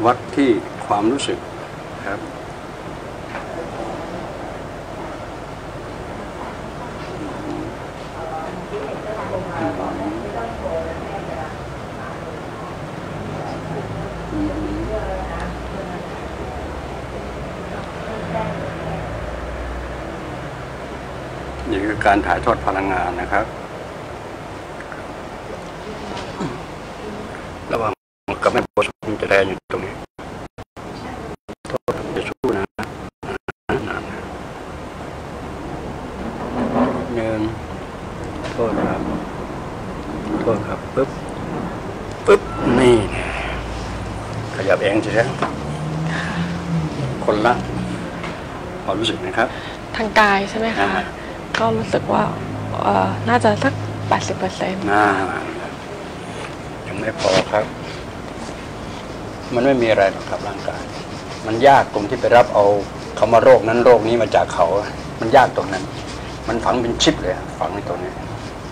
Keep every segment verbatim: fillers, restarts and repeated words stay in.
วัดที่ความรู้สึกครับนี่คือการถ่ายทอดพลังงานนะครับระหว่างกับแม่โพธิ์จะแดงอยู่ตรงนี้โทษจะชู้นะหนึ่งโทษครับโทษครับปึ๊บปึ๊บนี่ขยับเองใช่ไหมคนละความรู้สึกนะครับทางกายใช่ไหมคะก็รู้สึกว่าเอ่อน่าจะสักแปดสิบเปอร์เซ็นต์น่ายังไม่พอครับมันไม่มีอะไรหรอกครับร่างกายมันยากตรงที่ไปรับเอาคำว่าโรคนั้นโรคนี้มาจากเขามันยากตรงนั้นมันฝังเป็นชิปเลยฝังในตรงนี้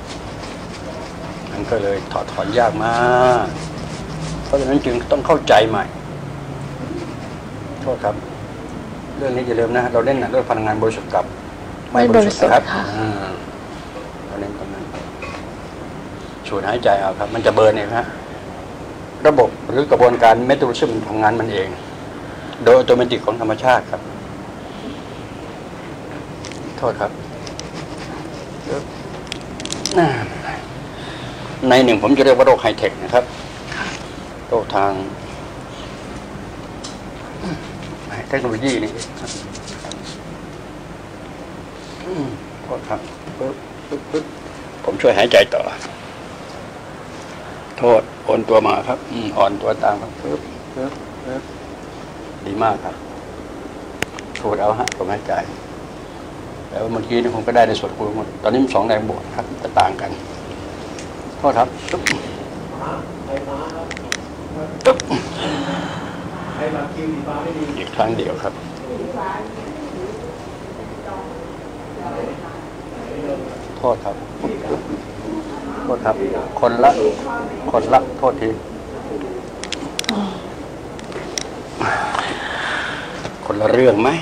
มันก็เลยถอดถอนยากมากเพราะฉะนั้นจึงต้องเข้าใจใหม่โทษครับเรื่องนี้อย่าลืมนะเราเล่นนะเรื่องพลังงานบริสุทธิ์กับไม่บริสุทธิ์ครับเราเล่นตรงนั้นสูดหายใจเอาครับมันจะเบิร์นเองฮะระบบหรือกระบวนการเมตาบอลิซึมทำงานมันเองโดยอัตโนมัติของธรรมชาติครับโทษครับในหนึ่งผมจะเรียกว่าโรคไฮเทคนะครับโรคทางเทคโนโลยีนี่โทษครับปึ๊บปึ๊บปึ๊บผมช่วยหายใจต่อโทษโอนตัวมาครับอ่อนตัวตามครับปึ๊บปึ๊บปึ๊บดีมากครับสูดเอาฮะผมหายใจแล้วเมื่อกี้นี่ผมก็ได้ในส่วนคูณหมดตอนนี้มันสองแรงบวกครับจะต่างกันโทษครับปึ๊บปึ๊บอีกครั้งเดียวครับโทษครับโทษครับคนละคนละโทษทีคนละเรื่องไหม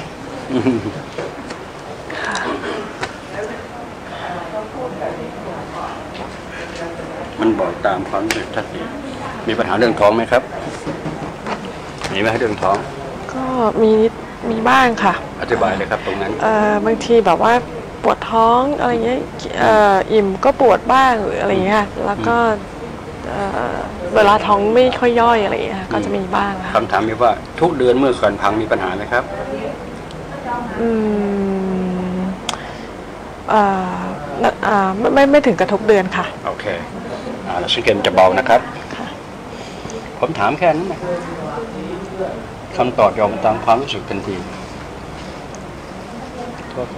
มันบอกตามความรู้สึกชัดเจนมีปัญหาเรื่องท้องไหมครับมีไหมเรื่องท้องก็มีมีบ้างค่ะอธิบายเลยครับตรงนั้นเอ่อบางทีแบบว่าปวดท้องอะไรเงี้ยเอ่ออิ่มก็ปวดบ้างหรืออะไรเงี้ยแล้วก็เวลาท้องไม่ค่อยย่อยอะไรเงี้ยก็จะมีบ้างค่ะคำถามมีว่าทุกเดือนเมื่อก่อนพังมีปัญหาไหมครับอืมเอ่ออ่าไม่ไม่ไม่ถึงกระทบเดือนค่ะโอเคอ่าแล้วซึ่งเกณฑ์จะเบานะครับผมถามแค่นั้นนะคำตอบยอมตามความรู้สึกทันทีโทษ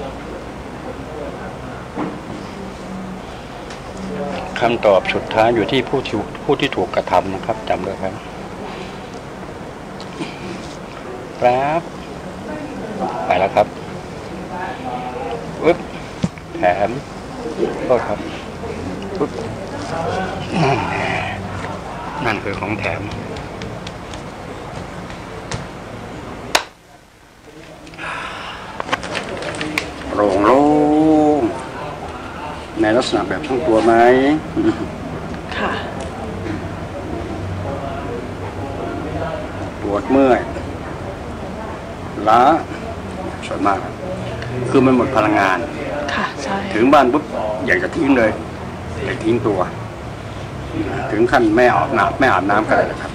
คำตอบสุดท้ายอยู่ที่ผู้ที่ผู้ที่ถูกกระทำนะครับจำเลยครับแป๊บไปแล้วครับอุ๊บแถมโทษครับอุ๊บนั่นคือของแถมโล่งโล่งในลักษณะแบบทั้งตัวไหมค่ะปวดเมื่อยล้าส่วนมากคือมันหมดพลังงานค่ะใช่ถึงบ้านปุ๊บอยากจะทิ้งเลยอยากทิ้งตัวถึงขั้นไม่อาบน้ำไม่อาบน้ำก็ได้นะครับ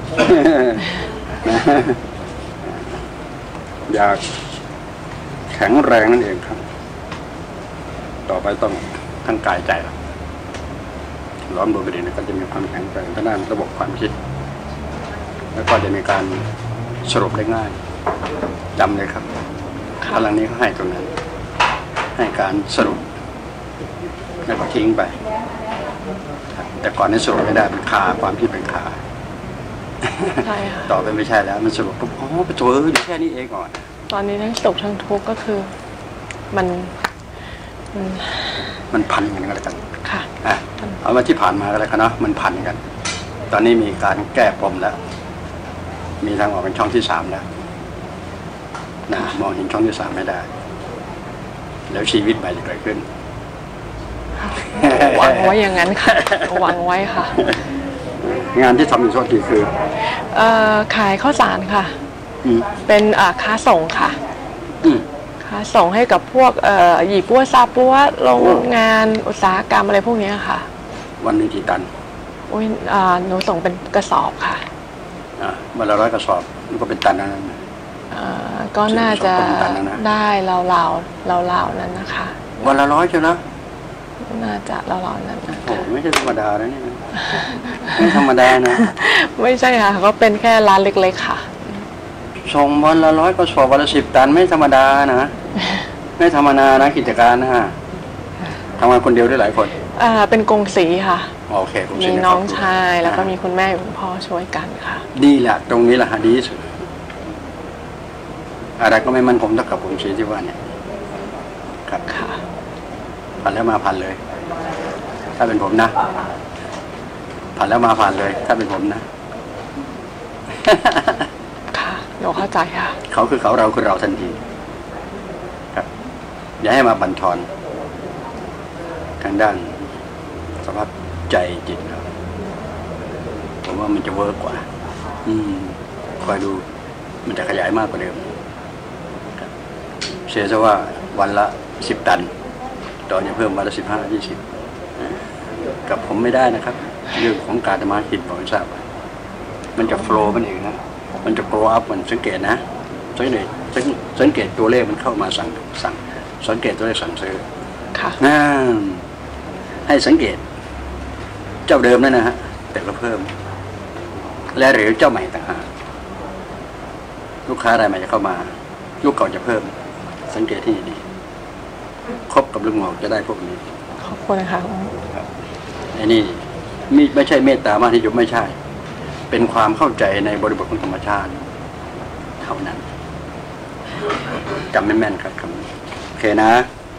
อยากแข็งแรงนั่นเองครับต่อไปต้องทั้งกายใจล้อมรวมไปด้วยก็จะมีความแข็งแรงทางด้านระบบความคิดแล้วก็จะมีการสรุปได้ง่ายจำเลยครับพลังนี้เขาให้ตรงนั้นให้การสรุปแล้วก็ทิ้งไปแต่ก่อนนี้สรุปไม่ได้เป็นคาความคิดเป็นคาต่อไปไม่ใช่แล้วมันสรุปปุ๊บอ๋อไปเจออยู่แค่นี้เองก่อนตอนนี้ทั้งสุขทั้งทุกข์ก็คือมันมันพันกันก็แล้วกันค่ะอ่ะเอามาที่ผ่านมาก็แล้วกันเนาะมันพันกันตอนนี้มีการแก้ปมแล้วมีทางออกเป็นช่องที่สามแล้วนะมองเห็นช่องที่สามไม่ได้แล้วชีวิตใหม่จะเกิดขึ้นหวังไว้อย่างนั้นค่ะหวังไว้ค่ะงานที่ทำอยู่ช่วงที่คือเอ่อขายข้าวสารค่ะเป็นอ่าค้าส่งค่ะค้าส่งให้กับพวกเอ่อหยี่ปั้วซาปั้วโรงงานอุตสาหกรรมอะไรพวกนี้ค่ะวันหนึ่งกี่ตันอุ้ยอ่าหนูส่งเป็นกระสอบค่ะอ่าวันละร้อยกระสอบมันก็เป็นตันนั้นอ่าก็น่าจะได้ราวๆราวๆนั้นนะคะวันละร้อยใช่ไหมน่าจะราวๆนั้นนะโอ้ไม่ใช่ธรรมดานะนี่ไม่ธรรมดานะไม่ใช่ค่ะก็เป็นแค่ร้านเล็กๆค่ะส่งวันละร้อยกระสอบวันละสิบตันไม่ธรรมดานะไม่ธรรมดานะกิจการนะฮะทำงานคนเดียวได้หลายคนอ่าเป็นกงสีค่ะโอเคมีน้องชายแล้วก็มีคุณแม่คุณพ่อช่วยกันค่ะดีแหละตรงนี้แหละฮะดีสุดอะไรก็ไม่มันผมเท่ากับกงสีที่ว่าเนี่ยครับค่ะผ่านแล้วมาผ่านเลยถ้าเป็นผมนะผ่านแล้วมาผ่านเลยถ้าเป็นผมนะค่ะเราเข้าใจค่ะเขาคือเขาเราคือเราทันทีครับอย่าให้มาบั่นทอนทางด้านสภาพใจจิตเราผมว่ามันจะเวิร์กกว่าอืมคอยดูมันจะขยายมากกว่าเดิมเชื่อซะว่าวันละสิบตันตอนนี้เพิ่มวันละสิบห้ายี่สิบกับผมไม่ได้นะครับเรื่องของการทำมาหินผมทราบมันจะโฟล์มันเองนะมันจะ grow up มันสังเกตนะสังเกตสังเกตตัวเลขมันเข้ามาสั่งสั่งสังเกตตัวเลขสั่งซื้อค่ะให้สังเกตเจ้าเดิมนั่นนะฮะแต่ก็เพิ่มและหรือเจ้าใหม่ต่างหากลูกค้ารายใหม่จะเข้ามาลูกเก่าจะเพิ่มสังเกตที่ดีครบกับลูกหงอกจะได้พวกนี้ขอบคุณค่ะไอ้นี่มีไม่ใช่เมตตามากที่ยุบไม่ใช่เป็นความเข้าใจในบริบทของธรรมชาติเท่านั้นจำแม่นๆครับคำนี้โอเคนะ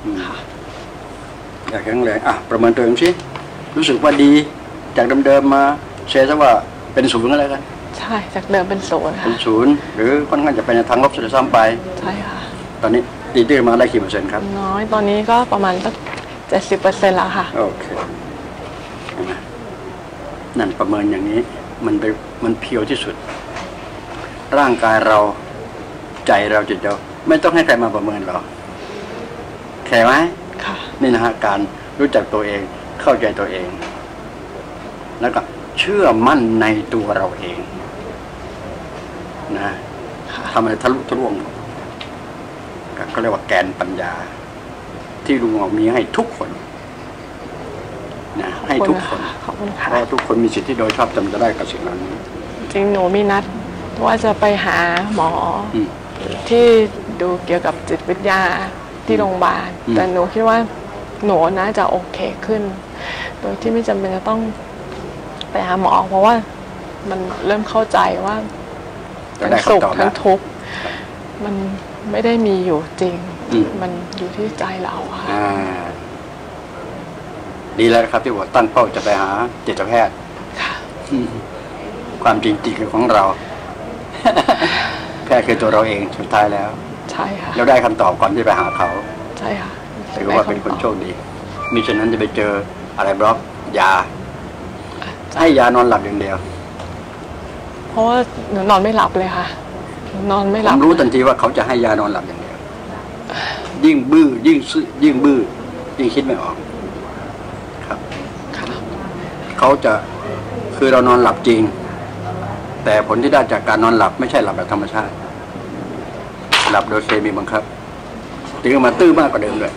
อยากแข็งแรงอ่ะประเมินตัวเองสิรู้สึกว่าดีจากเดิมๆมาเชื่อซะว่าเป็นศูนย์อะไรกันใช่จากเดิมเป็นศูนย์ค่ะเป็นศูนย์หรือค่อนข้างจะไปในทางลบสุดซ้ำไปใช่ค่ะตอนนี้ตีตื้อมาได้กี่เปอร์เซ็นต์ครับน้อยตอนนี้ก็ประมาณสักเจ็ดสิบเปอร์เซ็นต์แล้วค่ะโอเคนั่นประเมินอย่างนี้มันไปมันเพียวที่สุดร่างกายเราใจเราจิตเราไม่ต้องให้ใครมาประเมินเราแข็งไหมค่ะนี่นะฮะการรู้จักตัวเองเข้าใจตัวเองแล้วก็เชื่อมั่นในตัวเราเองนะทำอะไรทะลุทะลวงก็เรียกว่าแกนปัญญาที่ลุงออกมีให้ทุกคนนะให้ทุกคนเพราะทุกคนมีสิทธิโดยชอบจำจะได้กับสิ่งนั้นจริงหนูมีนัดว่าจะไปหาหมอที่ดูเกี่ยวกับจิตวิทยาที่โรงพยาบาลแต่หนูคิดว่าหนูน่าจะโอเคขึ้นโดยที่ไม่จำเป็นจะต้องไปหาหมอเพราะว่ามันเริ่มเข้าใจว่าทั้งสุขทั้งทุกข์มันไม่ได้มีอยู่จริงมันอยู่ที่ใจเราค่ะดีแล้วครับที่บอกตั้งเป้าจะไปหาจิตแพทย์ความจริงจริงของเราแพทย์คือตัวเราเองสุดท้ายแล้วใช่ค่ะแล้วได้คำตอบก่อนที่ไปหาเขาใช่ค่ะถือว่าเป็นคนโชคดีมิฉะนั้นจะไปเจออะไรบล็อกยาให้ยานอนหลับอย่างเดียวเพราะว่าหนูนอนไม่หลับเลยค่ะนอนไม่หลับผมรู้ทันทีว่าเขาจะให้ยานอนหลับอย่างเดียวยิ่งบื้อยิ่งซื่อยิ่งบื้อยิ่งคิดไม่ออกครับเขาจะคือเรานอนหลับจริงแต่ผลที่ได้จากการนอนหลับไม่ใช่หลับแบบธรรมชาติหลับโดยเคมีบังคับถึงมาตื้อมากกว่าเดิมเลย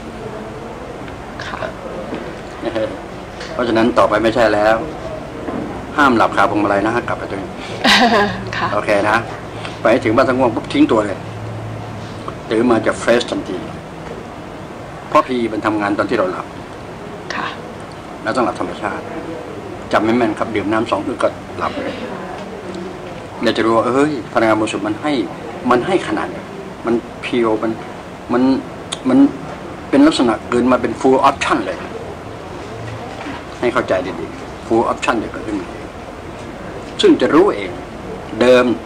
เพราะฉะนั้นต่อไปไม่ใช่แล้วห้ามหลับคาพวงมาลัยนะฮะกลับไปตัวเองโอเคนะไปถึงบ้านทั้งง่วงปุ๊บทิ้งตัวเลยตื่นมาจะเฟรชทันทีเพราะพีมันทำงานตอนที่เราหลับแล้วต้องหลับธรรมชาติจำไม่แม่นครับดื่มน้ำสองอึกก็หลับเลยเราจะรู้ว่าเฮ้ยพลังงานบริสุทธิ์มันให้มันให้ขนาดมันเพียวมันมันมันเป็นลักษณะเกินมาเป็น full option เลยให้เข้าใจดีๆ full option จะเกิดขึ้นซึ่งจะรู้เองเดิม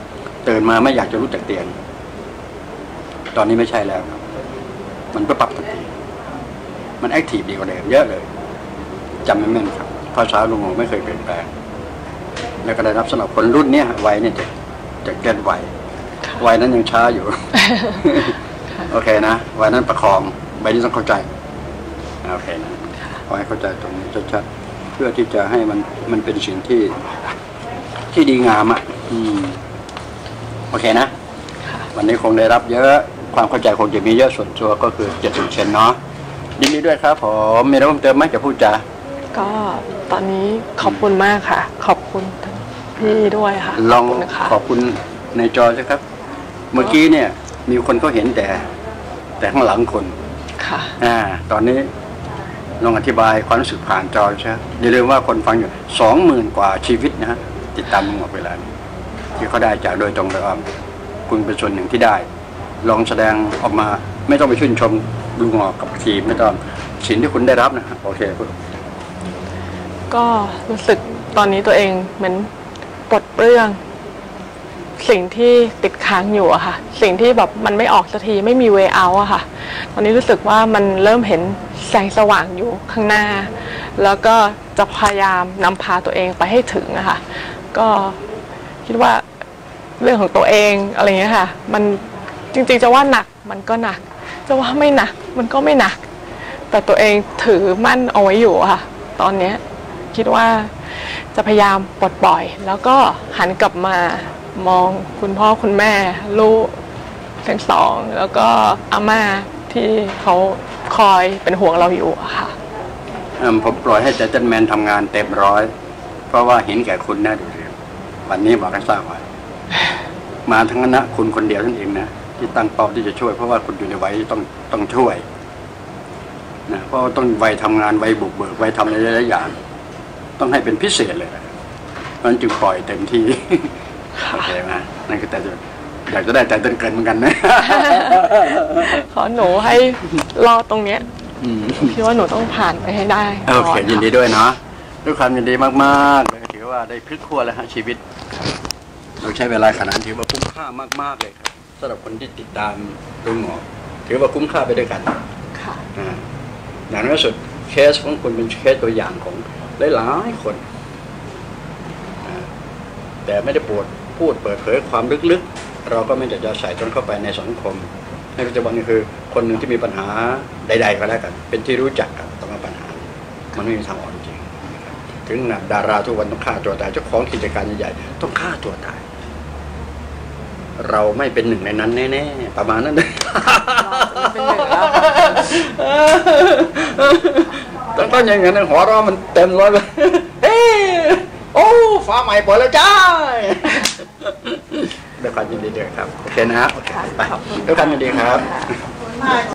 ตื่นมาไม่อยากจะลุกจากเตียงตอนนี้ไม่ใช่แล้วครับมันก็ปรับทันทีมันแอคทีฟดีกว่าเดิมเยอะเลยจำไม่แม่นครับภาษาลุงโง่ไม่เคยเปลี่ยนแปลงแล้วก็ได้รับสำหรับคนรุ่นนี้วัยเนี่ยจะจะเกินวัยวัยนั้นยังช้าอยู่ โอเคนะวัยนั้นประคองวัยนี้ต้องเข้าใจโอเคนะขอให้เข้าใจตรงนี้ชัดๆเพื่อที่จะให้มันมันเป็นสิ่งที่ที่ดีงามอ่ะอืมโอเคนะวันนี้คงได้รับเยอะความเข้าใจคงจะมีเยอะส่วนตัวก็คือเจ็ดสิบเปอร์เซ็นต์เนาะยินดีด้วยครับผมมีอะไรเพิ่มเติมไหมจะพูดจาก็ตอนนี้ขอบคุณมากค่ะขอบคุณพี่ด้วยค่ะลองขอบคุณในจอใช่ครับเมื่อกี้เนี่ยมีคนเขาเห็นแต่แต่ข้างหลังคนค่ะอ่าตอนนี้ลองอธิบายความรู้สึกผ่านจอใช่ไหมอย่าลืมว่าคนฟังอยู่สองหมื่นกว่าชีวิตนะฮะติดตามมึงหมดเวลาที่เขาได้จากโดยตรงโดยอ้อมคุณเป็นส่วนหนึ่งที่ได้ลองแสดงออกมาไม่ต้องไปชื่นชมลุงหงอกกับทีมไม่ต้องสิ่งที่คุณได้รับนะโอเคคุณก็รู้สึกตอนนี้ตัวเองเหมือนปลดเปลื้องสิ่งที่ติดค้างอยู่อะค่ะสิ่งที่แบบมันไม่ออกสักทีไม่มีเวเอาอะค่ะตอนนี้รู้สึกว่ามันเริ่มเห็นแสงสว่างอยู่ข้างหน้าแล้วก็จะพยายามนำพาตัวเองไปให้ถึงอะค่ะก็คิดว่าเรื่องของตัวเองอะไรเงี้ยค่ะมันจริงๆจะว่าหนักมันก็หนักจะว่าไม่หนักมันก็ไม่หนักแต่ตัวเองถือมั่นเอาไว้อยู่ค่ะตอนนี้คิดว่าจะพยายามปลดปล่อยแล้วก็หันกลับมามองคุณพ่อคุณแม่ลูกทั้งสองแล้วก็อาม่าที่เขาคอยเป็นห่วงเราอยู่ค่ะผมปล่อยให้เจเจนแมนทำงานเต็มร้อยเพราะว่าเห็นแก่คุณนะดูเรียวันนี้บอกให้ทราบว่ามาทั้งนั้นนะคุณคนเดียวท่านเองนะที่ตั้งเป้าที่จะช่วยเพราะว่าคุณอยู่ในวัยที่ต้องต้องช่วยนะเพราะต้องวัยทำงานวัยบุกเบิกวัยทำอะไรหลายอย่างต้องให้เป็นพิเศษเลยมันจึงปล่อยเต็มที่โอเคไหมนั่นคือแต่อยากจะได้ใจเต้นเกินเหมือนกันนะขอหนูให้รอตรงเนี้ยพี่ว่าหนูต้องผ่านไปให้ได้โอเคยินดีด้วยเนาะด้วยความยินดีมากๆเลยถือว่าได้พลิกขั้วแล้วฮะชีวิตเราใช้เวลาขนาดถือว่าคุ้มค่ามากๆเลยครับสำหรับคนที่ติดตามลุงหงอกถือว่าคุ้มค่าไปด้วยกันค่ะอย่างน้อยสุดเคสของคุณเป็นเคสตัวอย่างของหลายๆคนแต่ไม่ได้ปวดพูดเปิดเผยความลึกๆเราก็ไม่จะจะใส่จนเข้าไปในสังคมในปัจจุบันนี้คือคนหนึ่งที่มีปัญหาใดๆก็แล้วกันเป็นที่รู้จักกันต้องมาปัญหามันไม่มีทางออกจริงถึงหนักดาราทุกวันต้องฆ่าตัวตายเจ้าของกิจการใหญ่ๆต้องฆ่าตัวตายเราไม่เป็นหนึ่งในนั้นแน่ๆประมาณนั้นเลยต้องต้องอย่างนั้นหัวเราะมันเต็มร้อยเลยเฮ้โอ้ฟ้าใหม่ปล่อยแล้วจ้าด้วยความยินดีด้วยครับโอเคนะโอเคไปด้วยความยินดีครับ